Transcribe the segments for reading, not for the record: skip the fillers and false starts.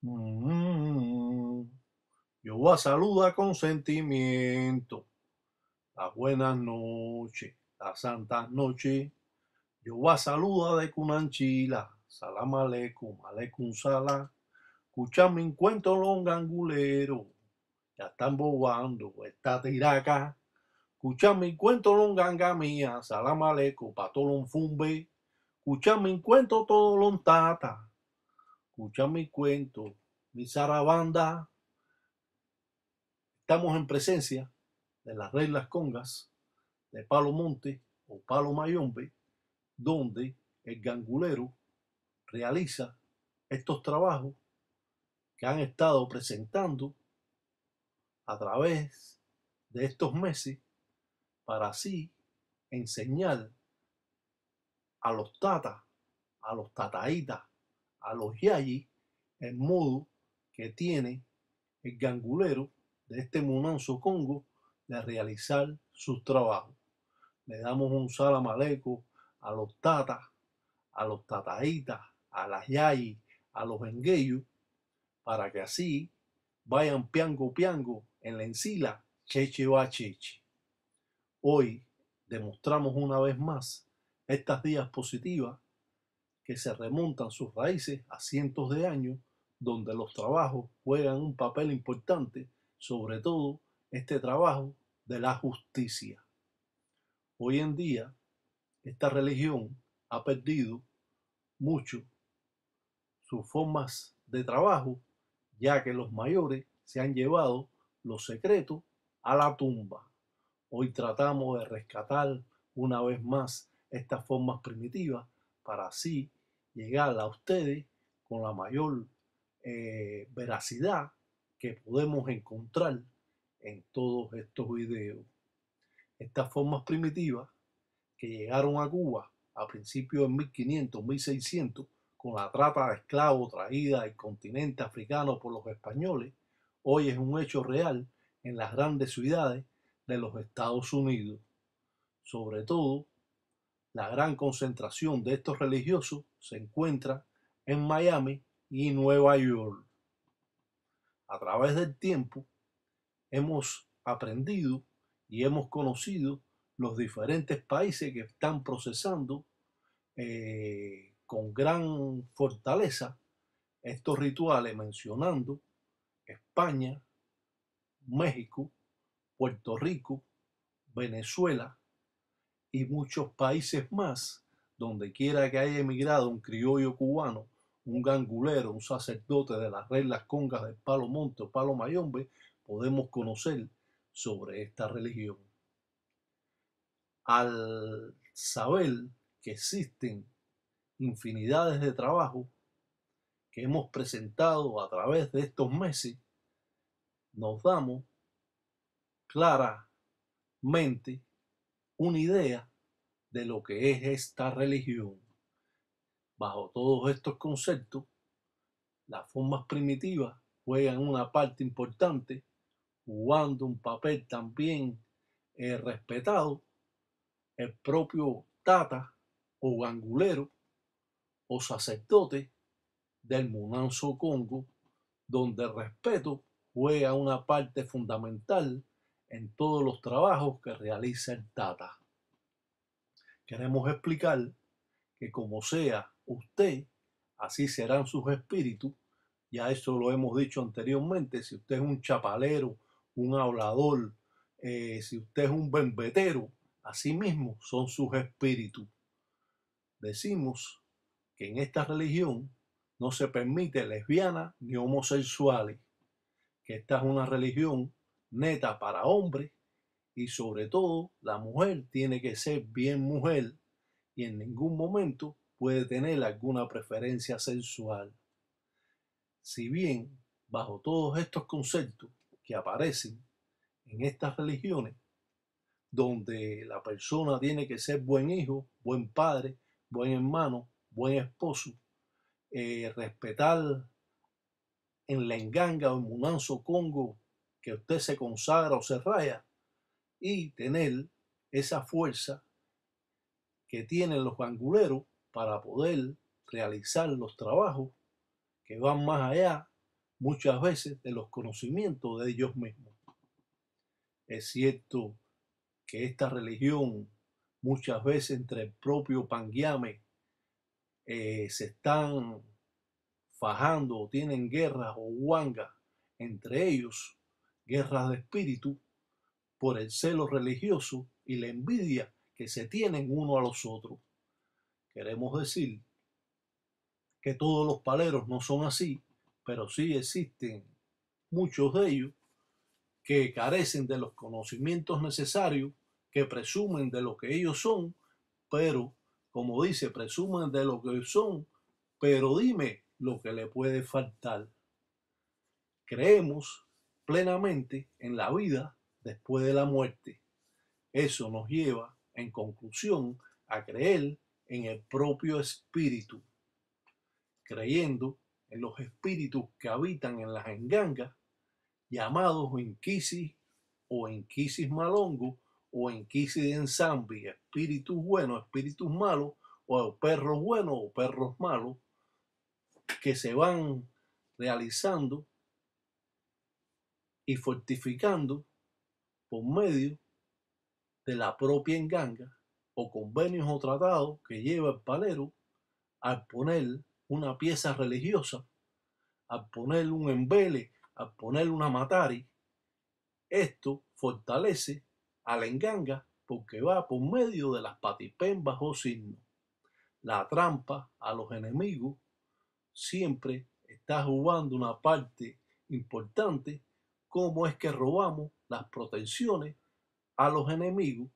Mm, Jehová saluda con sentimiento. Las buenas noches, las santas noches. Jehová saluda de Cunanchila. Salam aleikum, aleikum salam. Escucha mi cuento longangulero. Ya están bobando esta tiraca. Escucha mi cuento longanga mía. Salam aleikum, patolón fumbe. Escucha mi cuento todo lontata. Escucha mi cuento, mi zarabanda. Estamos en presencia de las reglas congas de Palo Monte o Palo Mayombe, donde el gangulero realiza estos trabajos que han estado presentando a través de estos meses para así enseñar a los tatas, a los tataitas, a los yayis, el modo que tiene el gangulero de este Munanzo Congo de realizar sus trabajos. Le damos un salam aleikum a los tatas, a los tataitas, a las yayis, a los engueyos, para que así vayan piango piango en la encila, cheche va cheche. Hoy demostramos una vez más estas diapositivas que se remontan sus raíces a cientos de años, donde los trabajos juegan un papel importante, sobre todo este trabajo de la justicia. Hoy en día, esta religión ha perdido mucho sus formas de trabajo, ya que los mayores se han llevado los secretos a la tumba. Hoy tratamos de rescatar una vez más estas formas primitivas para así llegar a ustedes con la mayor veracidad que podemos encontrar en todos estos videos. Estas formas primitivas que llegaron a Cuba a principios de 1500, 1600, con la trata de esclavos traída del continente africano por los españoles, hoy es un hecho real en las grandes ciudades de los Estados Unidos. Sobre todo, la gran concentración de estos religiosos se encuentra en Miami y Nueva York. A través del tiempo hemos aprendido y hemos conocido los diferentes países que están procesando con gran fortaleza estos rituales, mencionando España, México, Puerto Rico, Venezuela y muchos países más, donde quiera que haya emigrado un criollo cubano, un gangulero, un sacerdote de las reglas congas del Palo Monte o Palo Mayombe, podemos conocer sobre esta religión. Al saber que existen infinidades de trabajos que hemos presentado a través de estos meses, nos damos claramente una idea de lo que es esta religión. Bajo todos estos conceptos, las formas primitivas juegan una parte importante, jugando un papel también respetado el propio tata o gangulero o sacerdote del Munanzo Congo, donde el respeto juega una parte fundamental en todos los trabajos que realiza el tata. Queremos explicar que como sea usted, así serán sus espíritus. Ya eso lo hemos dicho anteriormente. Si usted es un chapalero, un hablador, si usted es un bembetero, así mismo son sus espíritus. Decimos que en esta religión no se permite lesbianas ni homosexuales, que esta es una religión neta para hombres y sobre todo la mujer tiene que ser bien mujer y en ningún momento puede tener alguna preferencia sexual. Si bien bajo todos estos conceptos que aparecen en estas religiones, donde la persona tiene que ser buen hijo, buen padre, buen hermano, buen esposo, respetar en la enganga o en Munanzo Congo que usted se consagra o se raya y tener esa fuerza que tienen los ganguleros para poder realizar los trabajos que van más allá muchas veces de los conocimientos de ellos mismos. Es cierto que esta religión muchas veces entre el propio Panguiame se están fajando o tienen guerras o huangas entre ellos, guerras de espíritu, por el celo religioso y la envidia que se tienen uno a los otros. Queremos decir que todos los paleros no son así, pero sí existen muchos de ellos que carecen de los conocimientos necesarios, que presumen de lo que ellos son, pero, como dice, presumen de lo que son, pero dime lo que le puede faltar. Creemos plenamente en la vida después de la muerte. Eso nos lleva, en conclusión, a creer en el propio espíritu, creyendo en los espíritus que habitan en las engangas, llamados Inquisis o Inquisis Malongo o Inquisis de Ensambi, espíritus buenos, espíritus malos, o perros buenos o perros malos, que se van realizando y fortificando por medio de la propia enganga o convenios o tratados que lleva el palero al poner una pieza religiosa, al poner un embele, al poner una matari. Esto fortalece a la enganga porque va por medio de las patipembas o signos. La trampa a los enemigos siempre está jugando una parte importante, cómo es que robamos las protecciones a los enemigos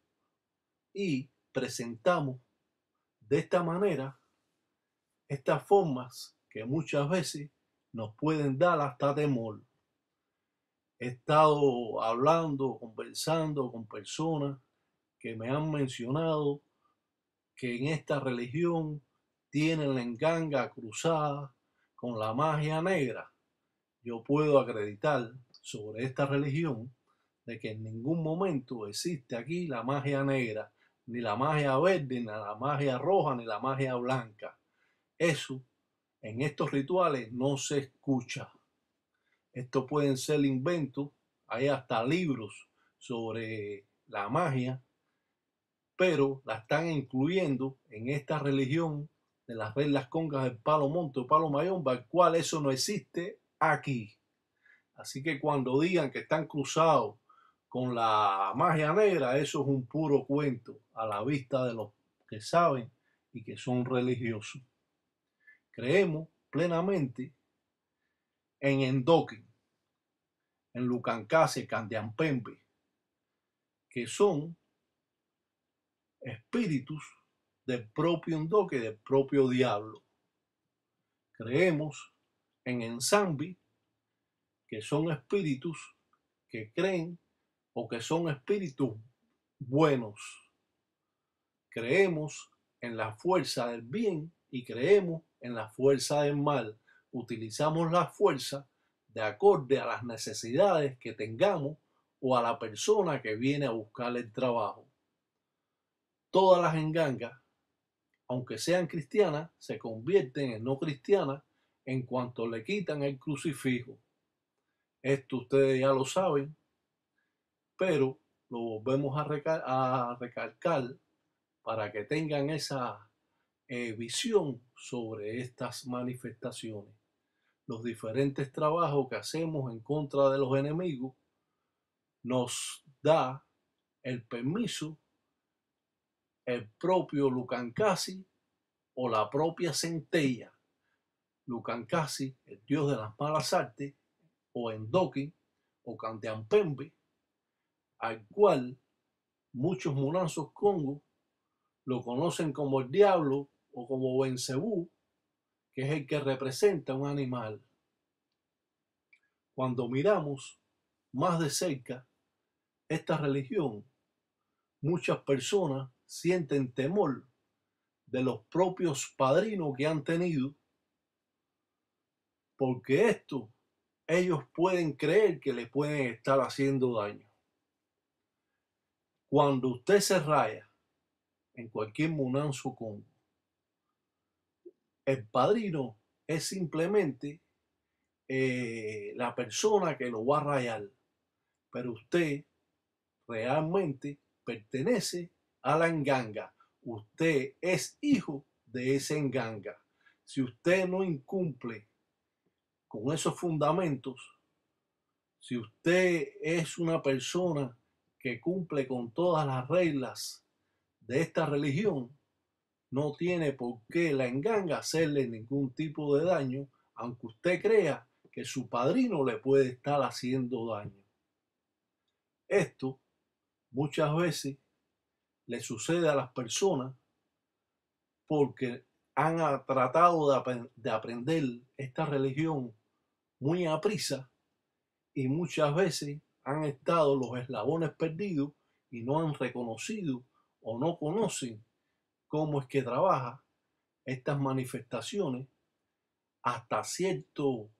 y presentamos de esta manera estas formas que muchas veces nos pueden dar hasta temor. He estado hablando, conversando con personas que me han mencionado que en esta religión tienen la enganga cruzada con la magia negra. Yo puedo acreditar sobre esta religión de que en ningún momento existe aquí la magia negra, ni la magia verde, ni la magia roja, ni la magia blanca. Eso en estos rituales no se escucha. Estos pueden ser inventos, hay hasta libros sobre la magia, pero la están incluyendo en esta religión de las reglas congas del palo monte o palo mayomba, el cual eso no existe aquí. Así que cuando digan que están cruzados con la magia negra, eso es un puro cuento a la vista de los que saben y que son religiosos. Creemos plenamente en Endoquen, en Lucancase, Candiampembe, que son espíritus del propio Endoque, del propio diablo. Creemos en Ensambi, que son espíritus que creen o que son espíritus buenos. Creemos en la fuerza del bien y creemos en la fuerza del mal. Utilizamos la fuerza de acorde a las necesidades que tengamos o a la persona que viene a buscar el trabajo. Todas las engangas, aunque sean cristianas, se convierten en no cristianas en cuanto le quitan el crucifijo. Esto ustedes ya lo saben, pero lo volvemos a recalcar para que tengan esa visión sobre estas manifestaciones. Los diferentes trabajos que hacemos en contra de los enemigos nos da el permiso el propio Lucancasi o la propia centella. Lucancasi, el dios de las malas artes, o Endoquen o Candiampembe, al cual muchos monazos congos lo conocen como el diablo o como Bencebú, que es el que representa un animal. Cuando miramos más de cerca esta religión, muchas personas sienten temor de los propios padrinos que han tenido, porque esto ellos pueden creer que le pueden estar haciendo daño. Cuando usted se raya en cualquier monanzo congo, el padrino es simplemente la persona que lo va a rayar, pero usted realmente pertenece a la enganga. Usted es hijo de esa enganga. Si usted no incumple con esos fundamentos, si usted es una persona que cumple con todas las reglas de esta religión, no tiene por qué la enganga hacerle ningún tipo de daño, aunque usted crea que su padrino le puede estar haciendo daño. Esto muchas veces le sucede a las personas porque han tratado de aprender esta religión muy aprisa y muchas veces han estado los eslabones perdidos y no han reconocido o no conocen cómo es que trabaja estas manifestaciones hasta cierto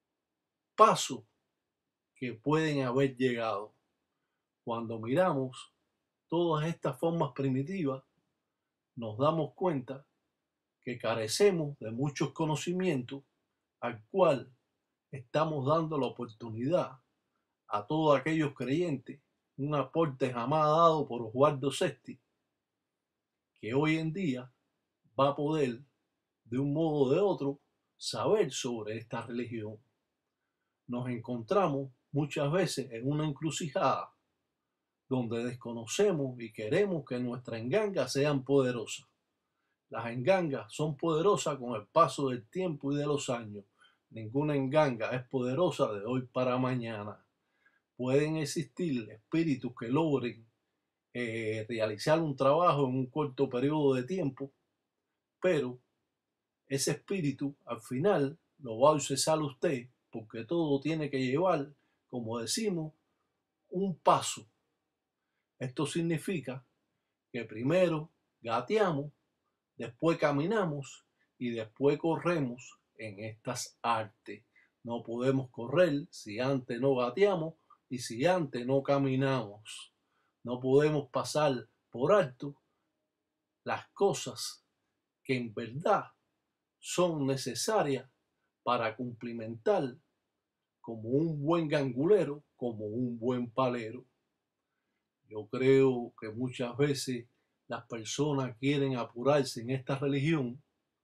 paso que pueden haber llegado. Cuando miramos todas estas formas primitivas, nos damos cuenta que carecemos de muchos conocimientos al cual estamos dando la oportunidad a todos aquellos creyentes, un aporte jamás dado por Oswaldo Sesti, que hoy en día va a poder, de un modo o de otro, saber sobre esta religión. Nos encontramos muchas veces en una encrucijada donde desconocemos y queremos que nuestras engangas sean poderosas. Las engangas son poderosas con el paso del tiempo y de los años. Ninguna enganga es poderosa de hoy para mañana. Pueden existir espíritus que logren realizar un trabajo en un corto periodo de tiempo, pero ese espíritu al final lo va a usar usted, porque todo tiene que llevar, como decimos, un paso. Esto significa que primero gateamos, después caminamos y después corremos en estas artes. No podemos correr si antes no gateamos y si antes no caminamos. No podemos pasar por alto las cosas que en verdad son necesarias para cumplimentar como un buen gangulero, como un buen palero. Yo creo que muchas veces las personas quieren apurarse en esta religión.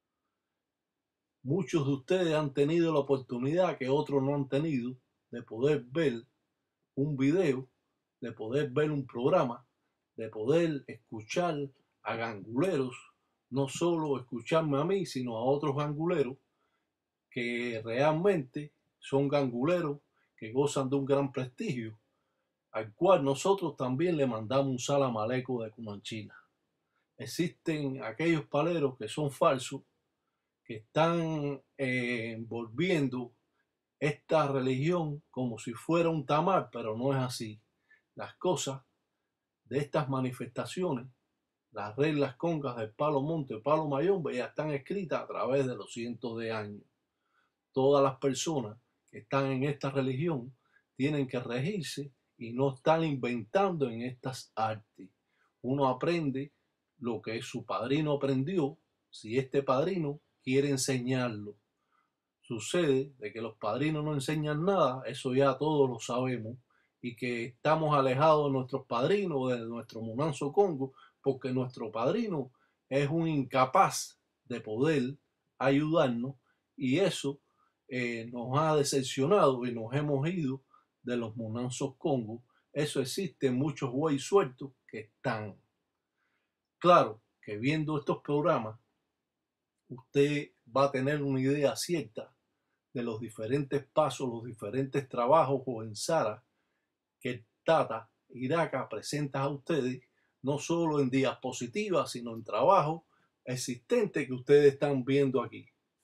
Muchos de ustedes han tenido la oportunidad que otros no han tenido de poder ver un video, de poder ver un programa, de poder escuchar a ganguleros, no solo escucharme a mí, sino a otros ganguleros que realmente son ganguleros que gozan de un gran prestigio, al cual nosotros también le mandamos un salam aleikum de Cumanchina. Existen aquellos paleros que son falsos, que están envolviendo esta religión como si fuera un tamal, pero no es así. Las cosas de estas manifestaciones, las reglas congas del Palo Monte, Palo Mayombe, ya están escritas a través de los cientos de años. Todas las personas que están en esta religión tienen que regirse y no están inventando en estas artes. Uno aprende lo que su padrino aprendió, si este padrino quiere enseñarlo. Sucede de que los padrinos no enseñan nada, eso ya todos lo sabemos, y que estamos alejados de nuestros padrinos, de nuestro Munanzo Congo, porque nuestro padrino es un incapaz de poder ayudarnos, y eso nos ha decepcionado y nos hemos ido de los Munanzos Congo. Eso existe muchos güeyes sueltos que están. Claro que viendo estos programas, usted va a tener una idea cierta de los diferentes pasos, los diferentes trabajos o en Sara que el Tata Iraca presenta a ustedes, no solo en diapositivas, sino en trabajos existentes que ustedes están viendo aquí.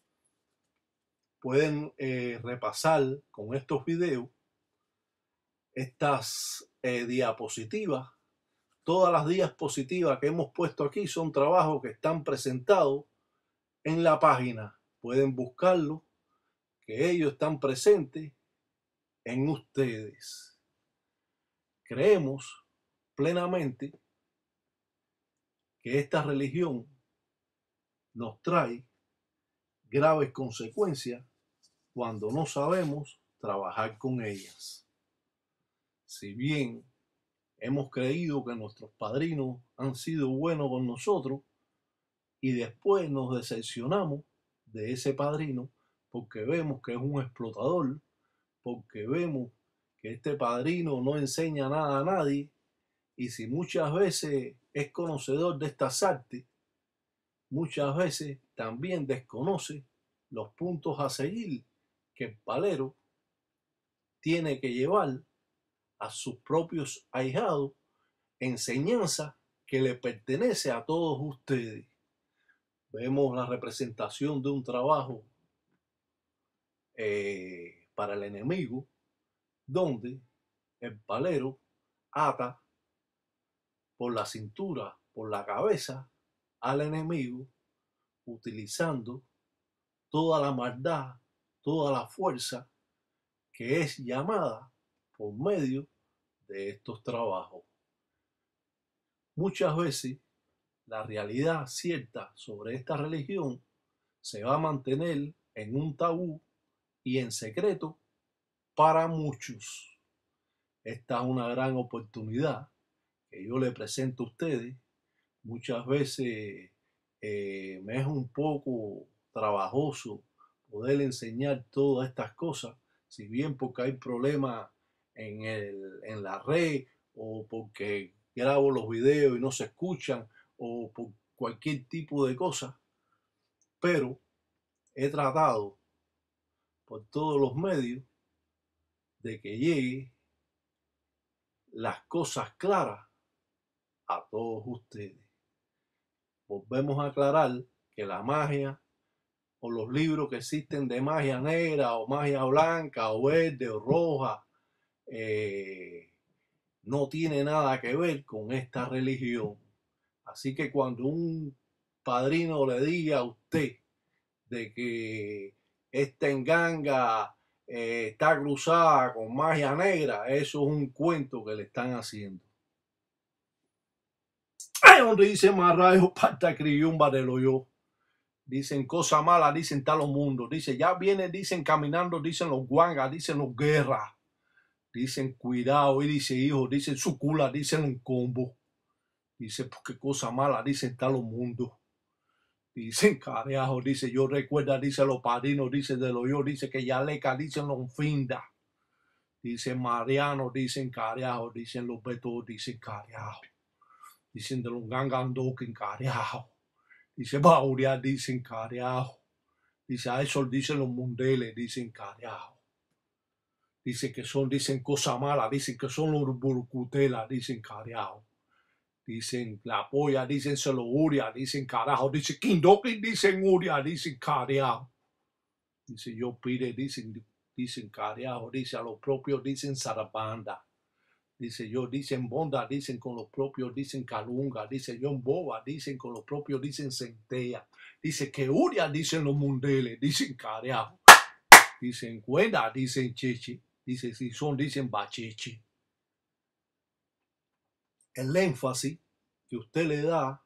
Pueden repasar con estos videos estas diapositivas. Todas las diapositivas que hemos puesto aquí son trabajos que están presentados en la página. Pueden buscarlo, que ellos están presentes en ustedes. Creemos plenamente que esta religión nos trae graves consecuencias cuando no sabemos trabajar con ellas. Si bien hemos creído que nuestros padrinos han sido buenos con nosotros y después nos decepcionamos de ese padrino porque vemos que es un explotador, porque vemos que este padrino no enseña nada a nadie, y si muchas veces es conocedor de estas artes, muchas veces también desconoce los puntos a seguir que el palero tiene que llevar a sus propios ahijados, enseñanza que le pertenece a todos ustedes. Vemos la representación de un trabajo para el enemigo, donde el palero ata por la cintura, por la cabeza al enemigo, utilizando toda la maldad, toda la fuerza que es llamada por medio de estos trabajos. Muchas veces la realidad cierta sobre esta religión se va a mantener en un tabú y en secreto para muchos. Esta es una gran oportunidad que yo le presento a ustedes. Muchas veces me es un poco trabajoso poder enseñar todas estas cosas, si bien porque hay problemas en la red, o porque grabo los videos y no se escuchan, o por cualquier tipo de cosa, pero he tratado por todos los medios de que llegue las cosas claras a todos ustedes. Volvemos a aclarar que la magia o los libros que existen de magia negra o magia blanca o verde o roja no tiene nada que ver con esta religión. Así que cuando un padrino le diga a usted de que esta enganga está cruzada con magia negra, eso es un cuento que le están haciendo. Ay, donde dice Marrayo, parta criyumba de lo yo. Dicen cosas malas, dicen tal los mundos. Dice, ya vienen, dicen caminando, dicen los guangas, dicen los guerras. Dicen cuidado, y dice hijo, dicen sucula, dicen un combo. Dice, porque cosa mala, dicen tal los mundos. Dicen careajo, dice, yo recuerda, dice los padrinos, dice de lo yo, dice que Yaleca, dicen los finda. Dicen Mariano, dicen careajo, dicen los betos, dicen careajo. Dicen de los gangandoken careajo. Dice Bauria, dicen careajo. Dice a eso dicen los mundeles, dicen careajo. Dice que son, dicen cosas malas, dicen que son los burcutelas, dicen careajo. Dicen la polla, dicen solo uria, dicen carajo, dice Kindoki, dicen uria, dicen careajo. Dice yo pide, dicen careajo, dice a los propios, dicen zarabanda. Dice yo, dicen bonda, dicen con los propios, dicen calunga. Dice yo boba, dicen con los propios, dicen centella. Dice que uria, dicen los mundeles, dicen careajo. Dicen cuenda, dicen cheche. Dice si son, dicen bacheche. El énfasis que usted le da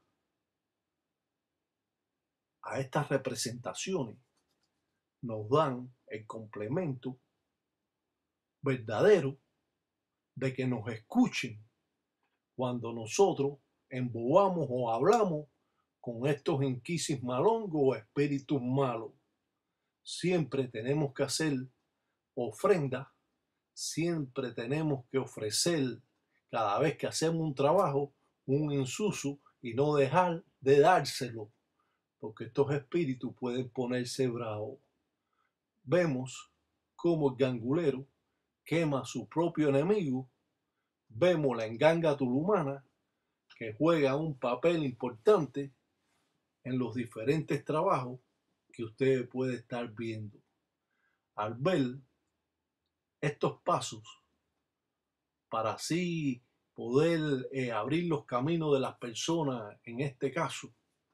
a estas representaciones nos dan el complemento verdadero de que nos escuchen cuando nosotros embobamos o hablamos con estos inquisis malongos o espíritus malos. Siempre tenemos que hacer ofrenda, siempre tenemos que ofrecer cada vez que hacemos un trabajo, un insuso, y no dejar de dárselo, porque estos espíritus pueden ponerse bravos. Vemos cómo el gangulero quema a su propio enemigo. Vemos la enganga tulumana, que juega un papel importante en los diferentes trabajos que usted puede estar viendo. Al ver estos pasos, para así poder abrir los caminos de las personas, en este caso,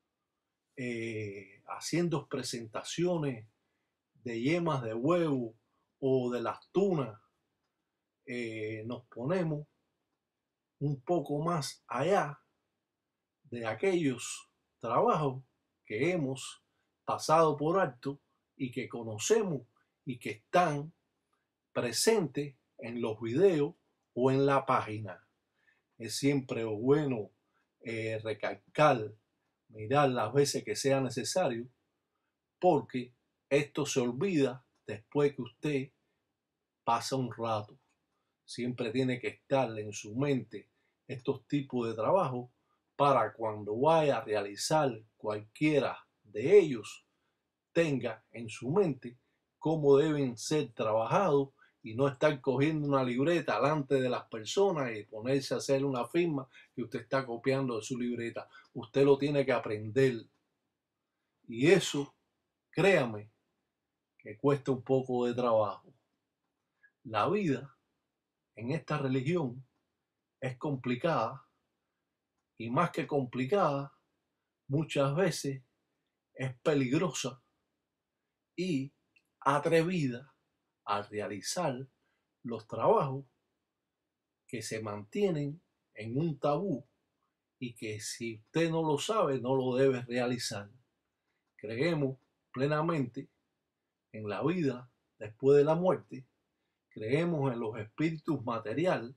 haciendo presentaciones de yemas de huevo o de las tunas, nos ponemos un poco más allá de aquellos trabajos que hemos pasado por alto y que conocemos y que están presentes en los videos o en la página. Es siempre bueno recalcar, mirar las veces que sea necesario, porque esto se olvida después que usted pasa un rato. Siempre tiene que estar en su mente estos tipos de trabajo para cuando vaya a realizar cualquiera de ellos tenga en su mente cómo deben ser trabajados y no estar cogiendo una libreta delante de las personas y ponerse a hacer una firma que usted está copiando de su libreta. Usted lo tiene que aprender. Y eso, créame, que cuesta un poco de trabajo. La vida en esta religión es complicada y más que complicada, muchas veces es peligrosa y atrevida a realizar los trabajos que se mantienen en un tabú y que si usted no lo sabe, no lo debe realizar. Creemos plenamente en la vida después de la muerte, creemos en los espíritus material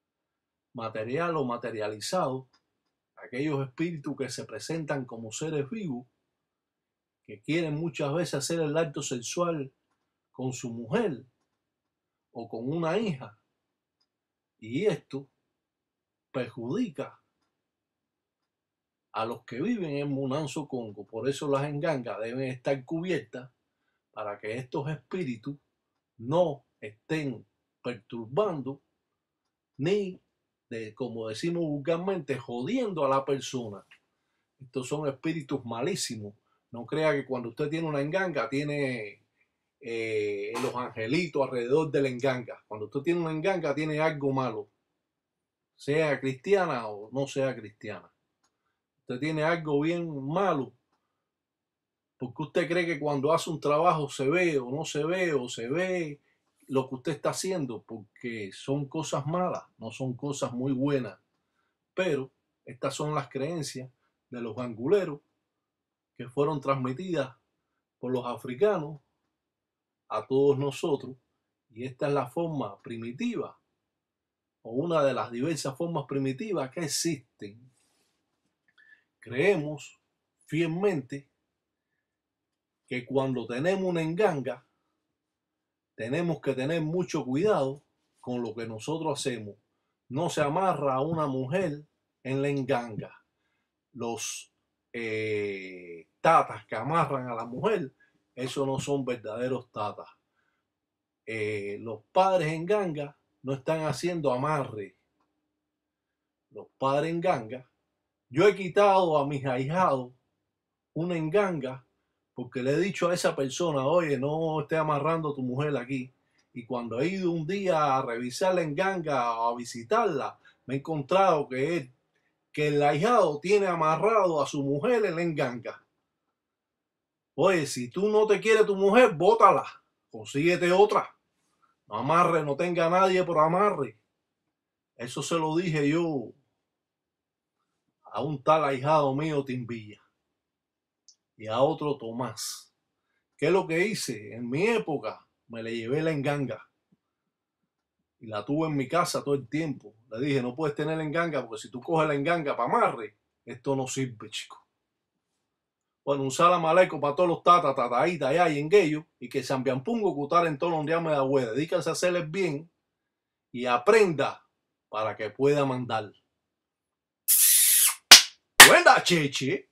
o materializados, aquellos espíritus que se presentan como seres vivos, que quieren muchas veces hacer el acto sexual con su mujer o con una hija, y esto perjudica a los que viven en Munanzo Congo. Por eso las engangas deben estar cubiertas para que estos espíritus no estén perturbando ni, como decimos vulgarmente, jodiendo a la persona. Estos son espíritus malísimos. No crea que cuando usted tiene una enganga tiene los angelitos alrededor de la enganga. Cuando usted tiene una enganga tiene algo malo, sea cristiana o no sea cristiana. Usted tiene algo bien malo, porque usted cree que cuando hace un trabajo se ve o no se ve, o se ve lo que usted está haciendo, porque son cosas malas, no son cosas muy buenas. Pero estas son las creencias de los ganguleros que fueron transmitidas por los africanos a todos nosotros, y esta es la forma primitiva o una de las diversas formas primitivas que existen. Creemos fielmente que cuando tenemos una enganga tenemos que tener mucho cuidado con lo que nosotros hacemos. No se amarra a una mujer en la enganga. Los tatas que amarran a la mujer, esos no son verdaderos tatas. Los padres en ganga no están haciendo amarre. Los padres en ganga, yo he quitado a mis ahijados una enganga porque le he dicho a esa persona, oye, no esté amarrando a tu mujer aquí. Y cuando he ido un día a revisar la enganga o a visitarla, me he encontrado que el ahijado tiene amarrado a su mujer en la enganga. Oye, si tú no te quieres tu mujer, bótala, consíguete otra. No amarre, no tenga a nadie por amarre. Eso se lo dije yo a un tal ahijado mío Timbilla y a otro Tomás. ¿Qué es lo que hice? En mi época me le llevé la enganga y la tuve en mi casa todo el tiempo. Le dije, no puedes tener la enganga porque si tú coges la enganga para amarre, esto no sirve, chico. Bueno, un salam aleikum para todos los tataítas allá y en Gueyo, y que Sambiampungo cutar en todo donde ame da hue. Dedícanse a hacerles bien y aprenda para que pueda mandar. Buena, cheche.